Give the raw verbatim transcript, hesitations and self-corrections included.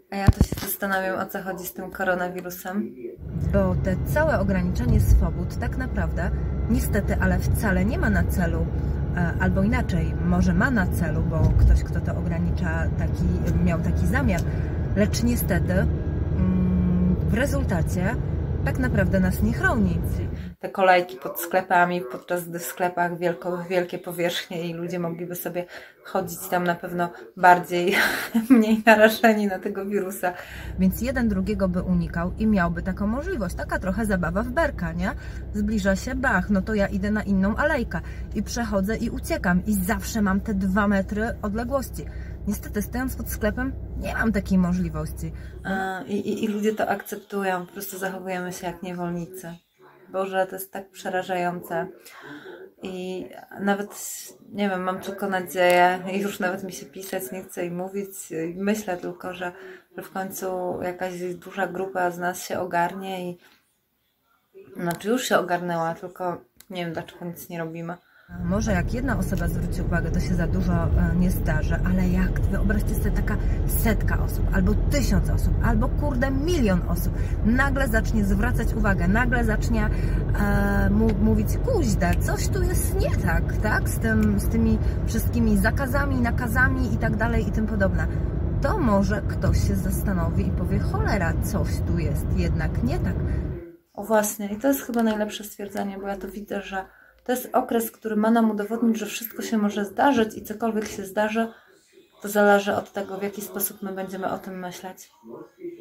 A ja to się zastanawiam, o co chodzi z tym koronawirusem. Bo te całe ograniczenie swobód tak naprawdę, niestety, ale wcale nie ma na celu, albo inaczej, może ma na celu, bo ktoś, kto to ogranicza, taki, miał taki zamiar, lecz niestety w rezultacie tak naprawdę nas nie chroni. Te kolejki pod sklepami, podczas gdy w sklepach wielko, wielkie powierzchnie i ludzie mogliby sobie chodzić tam na pewno bardziej, mniej narażeni na tego wirusa. Więc jeden drugiego by unikał i miałby taką możliwość. Taka trochę zabawa w berka, nie? Zbliża się, bach, no to ja idę na inną alejkę i przechodzę i uciekam i zawsze mam te dwa metry odległości. Niestety, stojąc pod sklepem, nie mam takiej możliwości. A, i, i, I ludzie to akceptują, po prostu zachowujemy się jak niewolnicy. Boże, to jest tak przerażające. I nawet, nie wiem, mam tylko nadzieję, i już nawet mi się pisać nie chce i mówić, i myślę tylko, że, że w końcu jakaś duża grupa z nas się ogarnie i znaczy już się ogarnęła, tylko nie wiem, dlaczego nic nie robimy. Może jak jedna osoba zwróci uwagę, to się za dużo nie zdarzy, ale jak wyobraźcie sobie taka setka osób, albo tysiąc osób, albo kurde milion osób nagle zacznie zwracać uwagę, nagle zacznie e, mówić, kuźde, coś tu jest nie tak, tak? Z, tym, z tymi wszystkimi zakazami, nakazami i tak dalej i tym podobne. To może ktoś się zastanowi i powie, cholera, coś tu jest jednak nie tak. O właśnie, i to jest chyba najlepsze stwierdzenie, bo ja to widzę, że to jest okres, który ma nam udowodnić, że wszystko się może zdarzyć i cokolwiek się zdarzy, to zależy od tego, w jaki sposób my będziemy o tym myśleć.